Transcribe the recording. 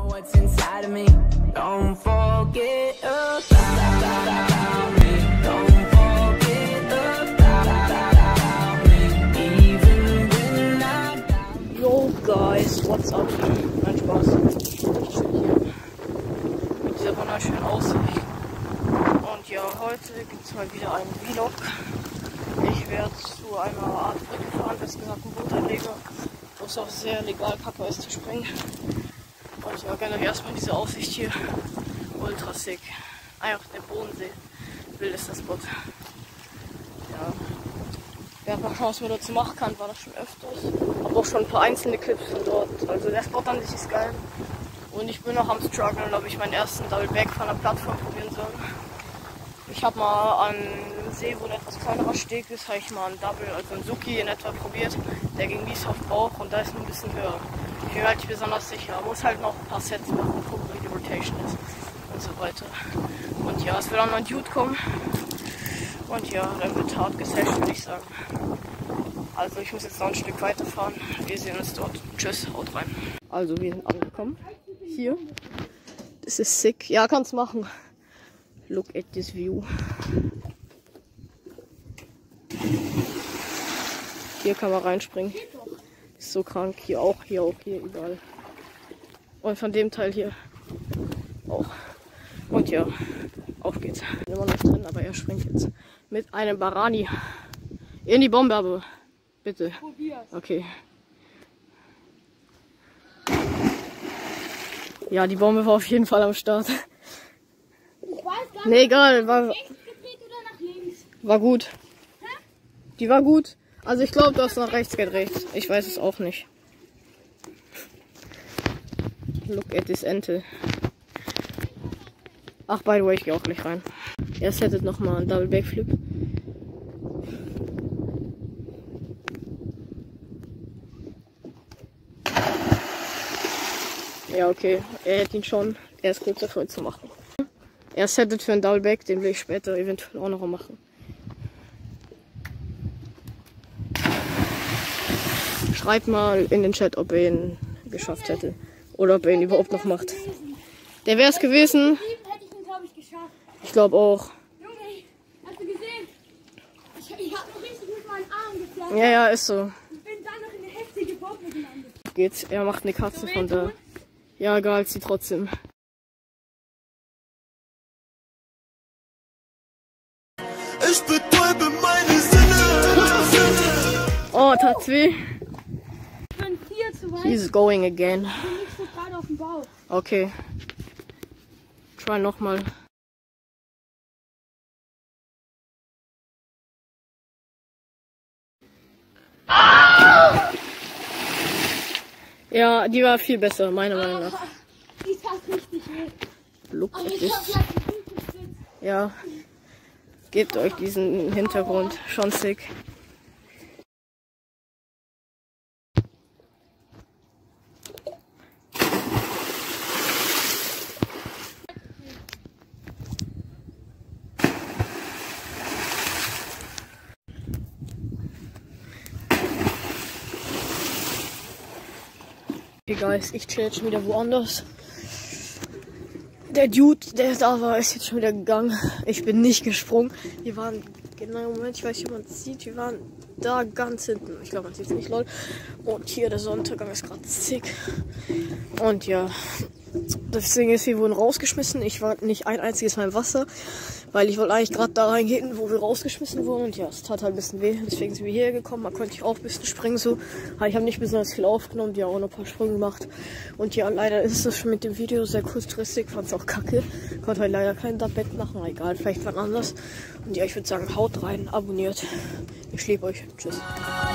what's inside of me. Don't forget about me. Don't forget about me. Even when I die. Yo guys, what's up? Nein, Spaß. Hier mit dieser wunderschönen Aussicht. Und ja, heute gibt es mal wieder einen Vlog. Ich werde zu einer Art Brücke fahren, besser gesagt ein Bootanleger, wo es auch sehr legal kacke ist zu springen. Und ja, gerne erstmal diese Aussicht hier. Ultra sick. Einfach der Bodensee. Wildester Spot. Ja. Wer mal schauen, was man dazu machen kann, war das schon öfters. Hab auch schon ein paar einzelne Clips von dort. Also der Spot an sich ist geil. Und ich bin noch am struggeln, ob ich meinen ersten Double Back von der Plattform probieren soll. Ich habe mal an einem See, wo ein etwas kleinerer Steg ist, habe ich mal einen Double, also einen Suki in etwa probiert. Der ging mies auf Bauch und da ist nur ein bisschen höher. Ich bin halt nicht besonders sicher. Muss halt noch ein paar Sets machen und gucken, wie die Rotation ist und so weiter. Und ja, es wird auch noch ein Dude kommen. Und ja, dann wird hart gesescht, würde ich sagen. Also ich muss jetzt noch ein Stück weiterfahren. Wir sehen uns dort. Tschüss, haut rein. Also wir sind angekommen. Hier. Das ist sick. Ja, kannst machen. Look at this view. Hier kann man reinspringen. Ist so krank. Hier auch, hier überall. Und von dem Teil hier auch. Und ja, auf geht's. Immer noch drin, aber er springt jetzt mit einem Barani in die Bombe, aber bitte. Okay. Ja, die Bombe war auf jeden Fall am Start. Ich weiß gar nicht, Nee, egal, war rechts gedreht oder nach links? War gut. Die war gut. Also ich glaube, du hast nach rechts gedreht. Ich weiß es auch nicht. Look at this Ente. Ach, by the way, ich gehe auch gleich rein. Er settet nochmal einen Double Backflip. Ja, okay. Er hätte ihn schon. Er ist kurz davor zu machen. Er settet für einen Double Back, den will ich später eventuell auch noch machen. Schreibt mal in den Chat, ob er ihn geschafft hätte. Oder ob er ihn überhaupt noch macht. Der wäre es gewesen. Hätte ich ihn, glaube ich, geschafft. Ich glaube auch. Junge, hast du gesehen? Ich habe noch richtig mit meinen Armen geflasht. Ja, ist so. Ich bin dann noch in eine heftige Bombe gelandet. Geht's. Er macht eine Katze von da. Ja, egal, sie trotzdem. Ich betäube meine Sinne. Oh, tat's weh. Ich bin viel zu weit. He's going again. Ich bin nicht so gerade auf dem Bauch. Okay. Try nochmal. Ja, die war viel besser, meiner Meinung nach. Die tat richtig weh. Look Aber at ich this. hab gleich einen guten Sitz. Ja. Gebt euch diesen Hintergrund. Schon sick. Okay, guys, ich chill schon wieder woanders. Der Dude, der da war, ist jetzt schon wieder gegangen. Ich bin nicht gesprungen. Wir waren, genau, Moment, ich weiß nicht, ob man es sieht. Wir waren da ganz hinten. Ich glaube, man sieht es nicht, lol. Und hier der Sonnenuntergang ist gerade sick. Und ja, das Ding ist, wir wurden rausgeschmissen. Ich war nicht ein einziges Mal im Wasser, weil ich wollte eigentlich gerade da reingehen, wo wir rausgeschmissen wurden. Und ja, es tat halt ein bisschen weh. Deswegen sind wir hierher gekommen. Da konnte ich auch ein bisschen springen so. Aber ich habe nicht besonders viel aufgenommen. Die haben auch noch ein paar Sprünge gemacht. Und ja, leider ist das schon mit dem Video sehr kurzfristig. Fand es auch kacke. Konnte halt leider keinen Dubbback machen. Aber egal, vielleicht wann anders. Und ja, ich würde sagen, haut rein, abonniert. Ich liebe euch. Tschüss.